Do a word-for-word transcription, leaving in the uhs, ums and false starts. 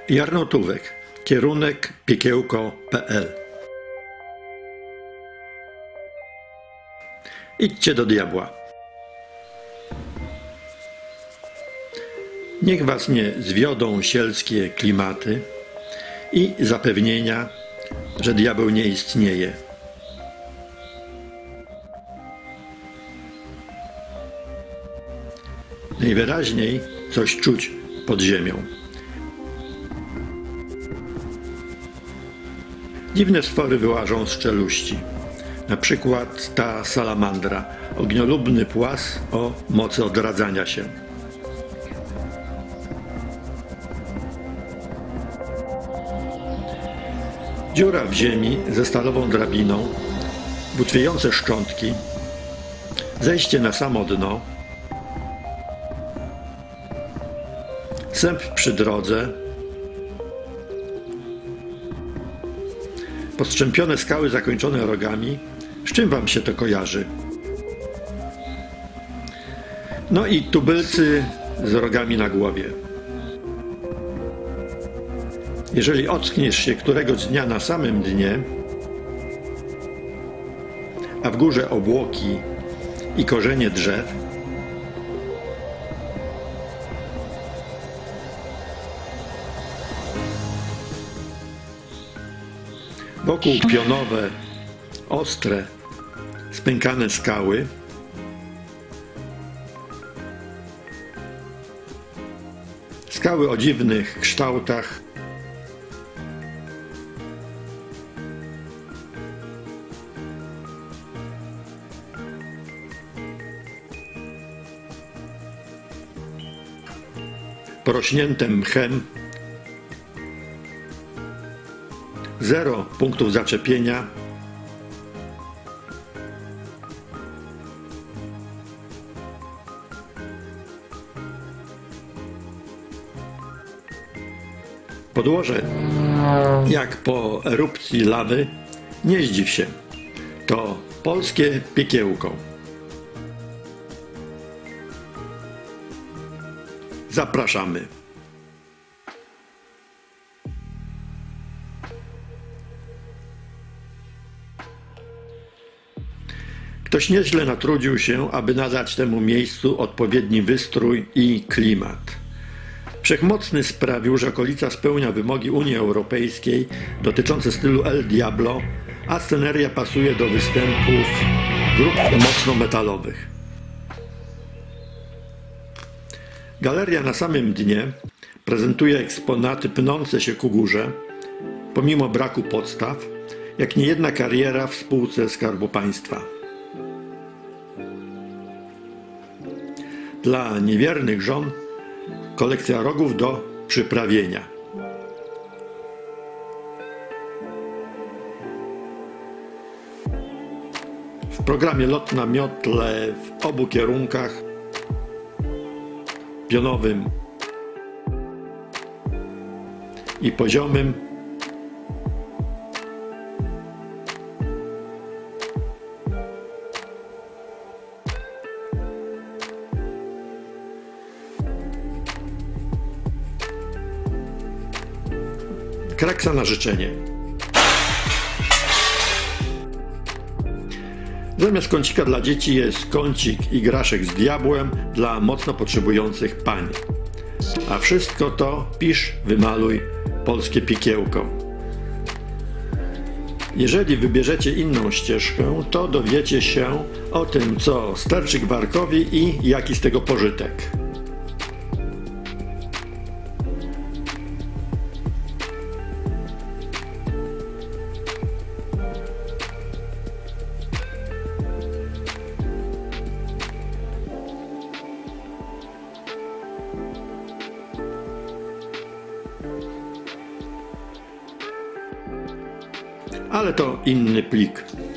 Jarnotówek, kierunek piekiełko kropka pe el. Idźcie do diabła. Niech was nie zwiodą sielskie klimaty i zapewnienia, że diabeł nie istnieje. Najwyraźniej coś czuć pod ziemią. Dziwne stwory wyłażą z czeluści. Na przykład ta salamandra, ogniolubny płas o mocy odradzania się. Dziura w ziemi ze stalową drabiną, butwiejące szczątki, zejście na samo dno, sęp przy drodze, postrzępione skały zakończone rogami. Z czym wam się to kojarzy? No i tubylcy z rogami na głowie. Jeżeli ockniesz się któregoś dnia na samym dnie, a w górze obłoki i korzenie drzew, wokół pionowe, ostre, spękane skały, skały o dziwnych kształtach, porośnięte mchem, zero punktów zaczepienia, podłoże jak po erupcji lawy. Nie zdziw się, to polskie piekiełko. Zapraszamy. Ktoś nieźle natrudził się, aby nadać temu miejscu odpowiedni wystrój i klimat. Wszechmocny sprawił, że okolica spełnia wymogi Unii Europejskiej dotyczące stylu El Diablo, a sceneria pasuje do występów grup mocno metalowych. Galeria na samym dnie prezentuje eksponaty pnące się ku górze, pomimo braku podstaw, jak niejedna kariera w spółce Skarbu Państwa. Dla niewiernych żon kolekcja rogów do przyprawienia. W programie lot na miotle w obu kierunkach, pionowym i poziomym, kraksa na życzenie. Zamiast kącika dla dzieci jest kącik igraszek z diabłem dla mocno potrzebujących pań. A wszystko to pisz, wymaluj polskie piekiełko. Jeżeli wybierzecie inną ścieżkę, to dowiecie się o tym, co sterczy gwarkowi i jaki z tego pożytek. Ale to inny plik.